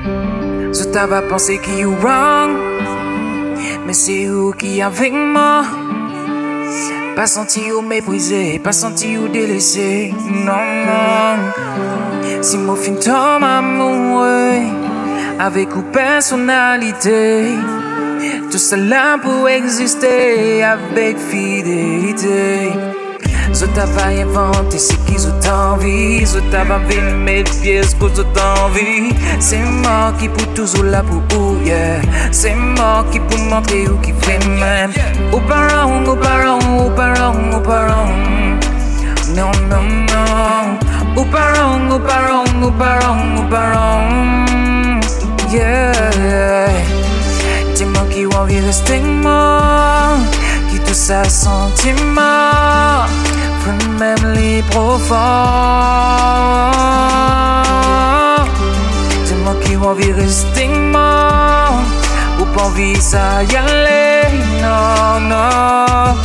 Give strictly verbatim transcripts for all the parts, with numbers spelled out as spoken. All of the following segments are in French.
Je t'avais pensé qu'il you wrong, mais c'est où qui avec moi? Pas senti ou méprisé, pas senti ou délaissé, non, non. Si mon film tombe amoureux, avec ou personnalité, tout cela pour exister avec fidélité. Je t'avais inventé ce qu'ils ont envie, je t'avais vu mes pièces que je t'envie. C'est moi qui pour toujours là pour où, yeah. C'est moi qui pour montrer où qui fait même. Ou parents, ou parents, ou parents, ou parents. Non, non, non. Ou parents, ou parents, ou parents, ou parents. Yeah. Dis-moi qui va vivre rester moi, qui tout ça sentiment. Même les profonds. Dis-moi qui va vivre rester mort, ou pas envie ça y aller. Non, non,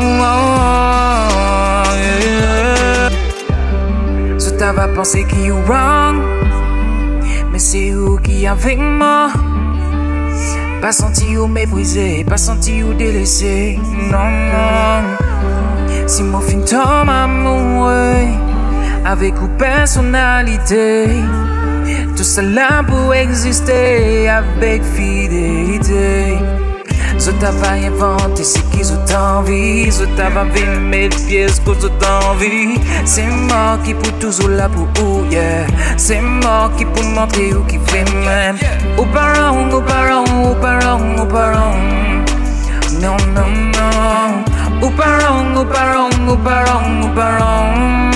oh, yeah. Je t'avais pensé qu'il you wrong, mais c'est où qui avec moi? Pas senti ou méprisé, pas senti ou délaissé. Non, non. Si mon film tombe amoureux, avec ou personnalité, tout cela pour exister avec fidélité. Je t'avais inventé ce qu'ils ont envie, je t'avais vu mes pièces que je t'envie. C'est moi qui pour toujours là pour où, yeah. C'est moi qui pour montrer où qui fait même. Aux parents, aux parents, aux parents, aux parents. Non, non, non. Aux parents, aux parents, aux parents, aux parents.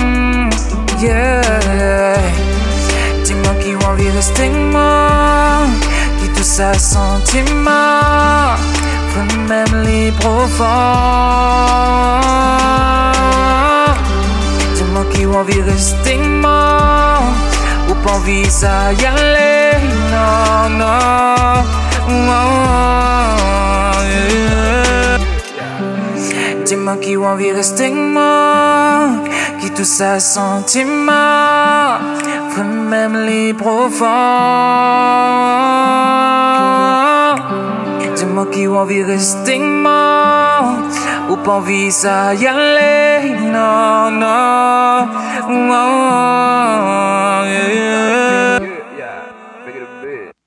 Yeah. Dis-moi qui va envie rester moi, qui tout ça sentiment. Même les profonds. Dis-moi qui va envie rester moi, ou pas envie ça y aller. Non, non, oh, yeah. Dis-moi qui va envie rester moi, qui tout ça sentiment. Même les profonds. Dis-moi qui va envie rester mort, ou pas envie ça y aller. Non, non, oh, yeah.